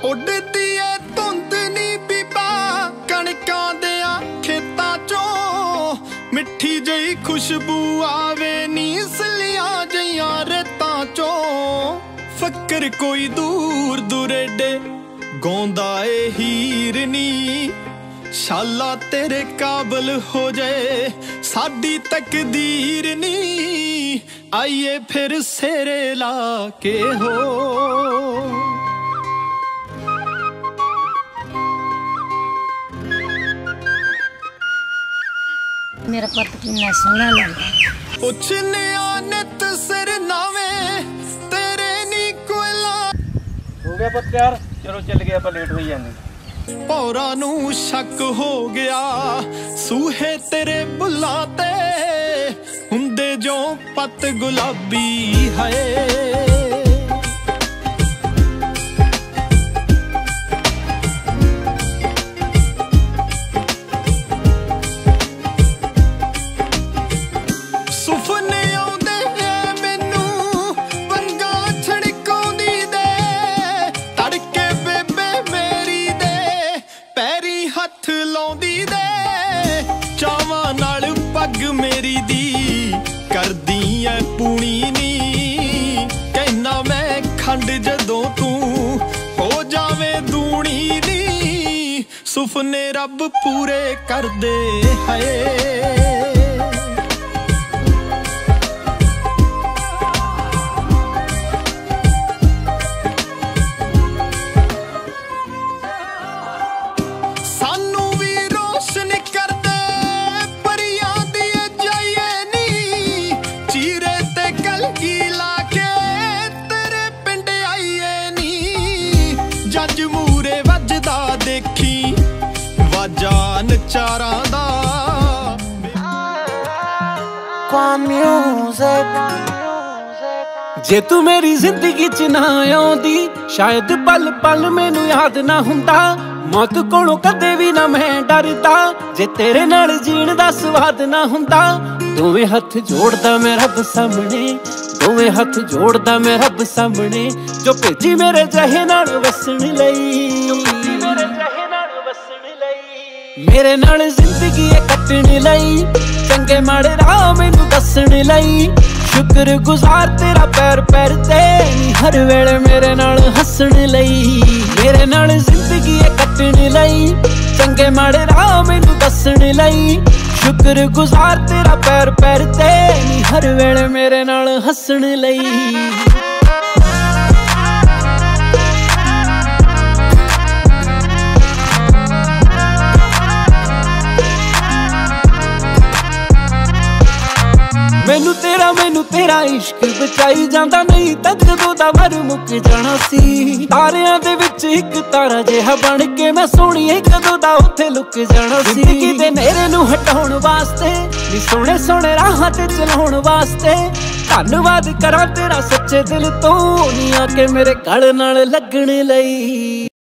ਉੱਡਦੀ ਏ ਧੁੰਦ ਨੀ ਬੀਬਾ ਕਣਕਾਂ ਦਿਆਂ ਖੇਤਾਂ ਚੋਂ, ਮਿੱਠੀ ਜਿਹੀ ਖੁਸ਼ਬੂ ਆਵੇ ਨੀ ਸਲੀਆਂ ਜਿਹੀਆਂ ਰੇਤਾਂ ਚੋਂ। ਫੱਕਰ ਕੋਈ ਦੂਰ ਦੁਰੇਡੇ ਗਾਉਂਦਾ ਏ ਹੀਰ ਨੀ, ਸ਼ਾਲਾ तेरे काबल हो जाए साडी तकदीर नी, आइए फिर सेरे ला के हो। मेरा पुत किन्ना सोहना लगदा, पुछने नित सिर नावे तेरे नी कोयला। हो गया पुत यार, चलो चल गए, आप लेट हो जाने। ਭੌਰਾ ਨੂੰ ਸ਼ੱਕ ਹੋ ਗਿਆ ਸੂਹੇ ਤੇਰੇ ਬੁੱਲਾਂ ਤੇ, ਹੁੰਦੇ ਜੋ ਪੱਤ ਗੁਲਾਬੀ ਹੈ। ਸੁਪਨੇ ਆਉਂਦੇ ਮੈਨੂੰ ਵੰਗਾ ਛੜਕਾਉਂਦੀ ਦੇ, ਤੜਕੇ ਬੇਬੇ ਮੇਰੀ ਦੇ ਪੈਰੀ ਹੱਥ ਲਾਉਂਦੀ ਦੇ। ਚਾਵਾਂ ਨਾਲ ਪੱਗ ਮੇਰੀ ਦੀ ਕਰਦੀ ਐ ਪੂਣੀ ਨੀ, ਕਹਿਣਾ ਮੈਂ ਖੰਡ ਜਦੋਂ ਤੂੰ ਹੋ ਜਾਵੇਂ ਦੂਣੀ ਨੀ, ਸੁਪਨੇ ਰੱਬ ਪੂਰੇ ਕਰਦੇ ਹੈ। ਜੱਜ ਮੂਰੇ ਵੱਜਦਾ ਦੇਖੀ ਵਾਜਾਂ ਨਚਾਰਾਂ ਦਾ। ਜੇ ਤੂੰ ਮੇਰੀ ਜ਼ਿੰਦਗੀ ਚ ਨਾ ਆਉਂਦੀ, ਸ਼ਾਇਦ ਪਲ ਪਲ ਮੈਨੂੰ ਯਾਦ ਨਾ ਹੁੰਦਾ। ਮੌਤ ਕੋਲੋਂ ਕਦੇ ਵੀ ਨਾ ਮੈਂ ਡਰਦਾ, ਜੇ ਤੇਰੇ ਨਾਲ ਜੀਣ ਦਾ ਸਵਾਦ ਨਾ ਹੁੰਦਾ। ਦੋਵੇਂ ਹੱਥ ਜੋੜਦਾ ਮੈਂ ਰੱਬ ਸਾਹਮਣੇ, ਦੋਵੇਂ ਹੱਥ ਜੋੜਦਾ ਮੈਂ ਰੱਬ ਸਾਹਮਣੇ, ਜੋ ਭੇਜੀ ਮੇਰੇ ਜਹੇ ਨਾਲ ਵਸਣ ਲਈ, ਮੇਰੇ ਨਾਲ ਜ਼ਿੰਦਗੀ ਕੱਟਣ ਲਈ, ਚੰਗੇ ਮਾੜੇ ਰਾਹ ਮੈਨੂੰ ਦੱਸਣ ਲਈ। ਸ਼ੁਕਰ ਗੁਜ਼ਾਰ ਤੇਰਾ ਪੈਰ ਪੈਰ ਤੇ ਨੀ, ਹਰ ਵੇਲੇ ਮੇਰੇ ਨਾਲ ਹੱਸਣ ਲਈ, ਮੇਰੇ ਨਾਲ ਜ਼ਿੰਦਗੀ ਕੱਟਣ ਲਈ, ਚੰਗੇ ਮਾੜੇ ਰਾਹ ਮੈਨੂੰ ਦੱਸਣ ਲਈ। ਸ਼ੁਕਰ ਗੁਜ਼ਾਰ ਤੇਰਾ ਪੈਰ ਪੈਰ ਤੇ ਨੀ, ਹਰ ਵੇਲੇ ਮੇਰੇ ਨਾਲ ਹੱਸਣ ਲਈ। ਮੈਨੂੰ ਤੇਰਾ ਇਸ਼ਕ ਬਚਾਈ ਜਾਂਦਾ, ਨਹੀਂ ਤਾਂ ਜਦੋਂ ਦਾ ਮਰ ਮੁੱਕ ਜਾਣਾ ਸੀ। ਤਾਰਿਆਂ ਦੇ ਵਿੱਚ ਇੱਕ ਤਾਰਾ ਜਿਹਾ ਬਣ ਕੇ ਮੈਂ ਸੋਹਣੀਏ ਕਦੋਂ ਦਾ ਉੱਥੇ ਲੁਕ ਜਾਣਾ ਸੀ। ਜ਼ਿੰਦਗੀ ਦੇ ਨੇਰੇ ਨੂੰ ਹਟਾਉਣ ਵਾਸਤੇ ਨੀ, ਸੋਹਣੇ ਸੋਹਣੇ ਰਾਹਾਂ ਤੇ ਚਲਾਉਣ ਵਾਸਤੇ। ਧੰਨਵਾਦ ਕਰਾਂ ਤੇਰਾ ਸੱਚੇ ਦਿਲ ਤੋਂ ਨੀ, ਆ ਕੇ ਮੇਰੇ ਗਲ ਨਾਲ ਲੱਗਣ ਲਈ।